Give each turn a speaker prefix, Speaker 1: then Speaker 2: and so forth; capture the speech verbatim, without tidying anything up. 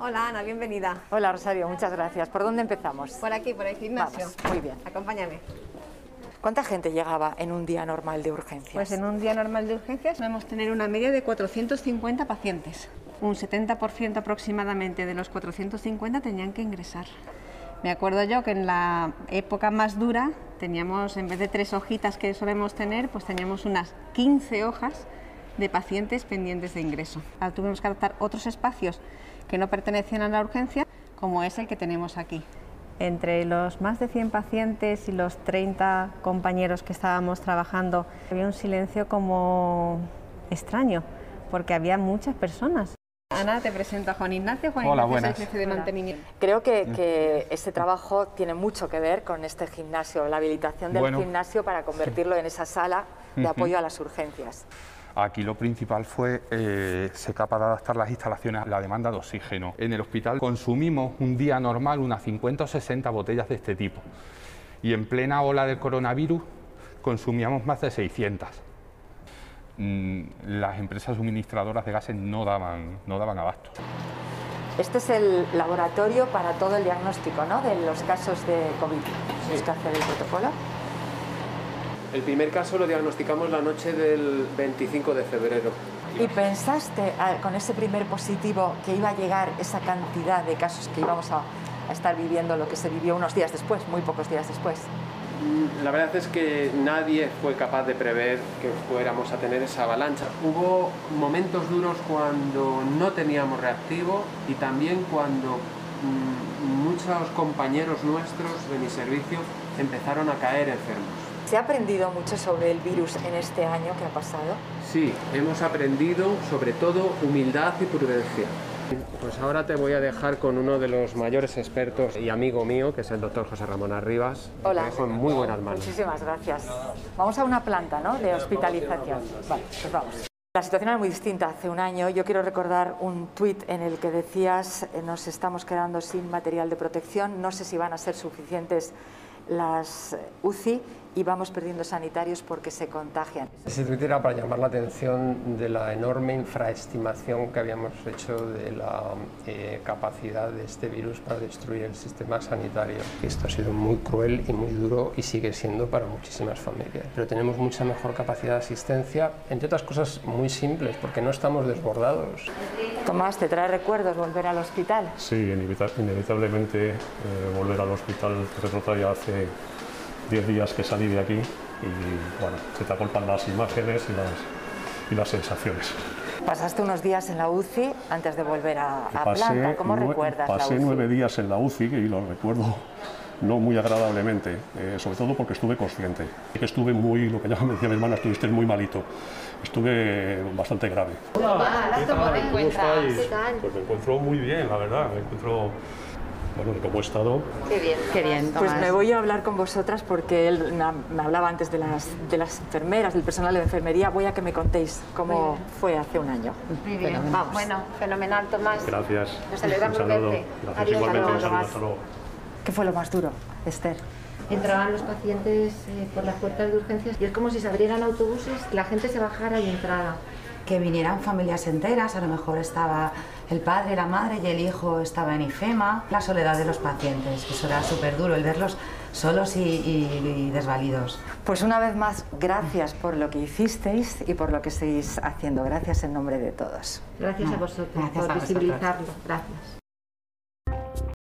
Speaker 1: Hola Ana, bienvenida.
Speaker 2: Hola Rosario, muchas gracias. ¿Por dónde empezamos?
Speaker 1: Por aquí, por el gimnasio.
Speaker 2: Vamos, muy bien.
Speaker 1: Acompáñame.
Speaker 2: ¿Cuánta gente llegaba en un día normal de urgencias?
Speaker 1: Pues en un día normal de urgencias podemos tener una media de cuatrocientos cincuenta pacientes. Un setenta por ciento aproximadamente de los cuatrocientos cincuenta tenían que ingresar. Me acuerdo yo que en la época más dura teníamos, en vez de tres hojitas que solemos tener, pues teníamos unas quince hojas de pacientes pendientes de ingreso. Ahora tuvimos que adaptar otros espacios que no pertenecían a la urgencia, como es el que tenemos aquí. Entre los más de cien pacientes y los treinta compañeros que estábamos trabajando, había un silencio como extraño, porque había muchas personas. Ana, te presento a Juan Ignacio. Juan
Speaker 3: Hola,
Speaker 1: Ignacio
Speaker 3: buenas.
Speaker 1: es el jefe de mantenimiento.
Speaker 2: Creo que, que este trabajo tiene mucho que ver con este gimnasio, la habilitación del
Speaker 3: Bueno,
Speaker 2: gimnasio para convertirlo en esa sala de apoyo a las urgencias.
Speaker 3: Aquí lo principal fue eh, ser capaz de adaptar las instalaciones a la demanda de oxígeno. En el hospital consumimos un día normal unas cincuenta o sesenta botellas de este tipo y en plena ola del coronavirus consumíamos más de seiscientas. Mm, las empresas suministradoras de gases no daban, no daban abasto.
Speaker 2: Este es el laboratorio para todo el diagnóstico, ¿no?, de los casos de COVID. ¿Tienes que hacer el protocolo?
Speaker 4: El primer caso lo diagnosticamos la noche del veinticinco de febrero.
Speaker 2: ¿Y pensaste ah, con ese primer positivo que iba a llegar esa cantidad de casos que íbamos a, a estar viviendo lo que se vivió unos días después, muy pocos días después?
Speaker 4: La verdad es que nadie fue capaz de prever que fuéramos a tener esa avalancha. Hubo momentos duros cuando no teníamos reactivo y también cuando mmm, muchos compañeros nuestros de mi servicio empezaron a caer enfermos.
Speaker 2: ¿Se ha aprendido mucho sobre el virus en este año que ha pasado?
Speaker 4: Sí, hemos aprendido sobre todo humildad y prudencia. Pues ahora te voy a dejar con uno de los mayores expertos y amigo mío, que es el doctor José Ramón Arribas.
Speaker 2: Hola.
Speaker 4: Te dejo en muy buenas manos.
Speaker 2: Muchísimas gracias. Vamos a una planta, ¿no?, de hospitalización. Vale, pues vamos. La situación era muy distinta hace un año. Yo quiero recordar un tuit en el que decías eh, nos estamos quedando sin material de protección, no sé si van a ser suficientes las U C I y vamos perdiendo sanitarios porque se contagian.
Speaker 5: Ese tuit era para llamar la atención de la enorme infraestimación que habíamos hecho de la eh, capacidad de este virus para destruir el sistema sanitario. Esto ha sido muy cruel y muy duro y sigue siendo para muchísimas familias. Pero tenemos mucha mejor capacidad de asistencia, entre otras cosas muy simples, porque no estamos desbordados.
Speaker 2: Tomás, ¿te trae recuerdos volver al hospital?
Speaker 6: Sí, inevita inevitablemente eh, volver al hospital. Recuerdo ya hace diez días que salí de aquí y bueno, se te agolpan las imágenes y las, y las sensaciones.
Speaker 2: Pasaste unos días en la U C I antes de volver a, a planta. ¿Cómo recuerdas la U C I?
Speaker 6: Pasé nueve días en la U C I y lo recuerdo no muy agradablemente, eh, sobre todo porque estuve consciente. Que estuve muy, lo que ya me decía mi hermana, estuviste muy malito. Estuve bastante grave.
Speaker 1: Hola, ¿cómo te encuentras?
Speaker 6: ¿Qué tal? Pues me encuentro muy bien, la verdad. Me encuentro, bueno, de cómo he estado.
Speaker 1: Qué bien, qué bien,
Speaker 2: Pues me voy a hablar con vosotras porque él me hablaba antes de las, de las enfermeras, del personal de enfermería. Voy a que me contéis cómo fue hace un año.
Speaker 1: Muy bien, vamos. Bueno, fenomenal, Tomás.
Speaker 6: Gracias.
Speaker 1: Nos alegramos
Speaker 6: un
Speaker 1: de
Speaker 6: saludo.
Speaker 1: verte.
Speaker 6: Gracias,
Speaker 1: Adiós,
Speaker 6: igualmente.
Speaker 1: hasta
Speaker 6: Un saludo,
Speaker 1: luego.
Speaker 6: hasta luego.
Speaker 2: ¿Qué fue lo más duro, Esther?
Speaker 7: Entraban los pacientes eh, por las puertas de urgencias y es como si se abrieran autobuses, la gente se bajara y entrara.
Speaker 8: Que vinieran familias enteras, a lo mejor estaba el padre, la madre y el hijo estaba en IFEMA. La soledad de los pacientes, que eso era súper duro, el verlos solos y, y, y desvalidos.
Speaker 2: Pues una vez más, gracias por lo que hicisteis y por lo que seguís haciendo. Gracias en nombre de todos.
Speaker 7: Gracias a vosotros
Speaker 8: Gracias
Speaker 7: por
Speaker 8: a vosotros.
Speaker 7: visibilizarlo. Gracias.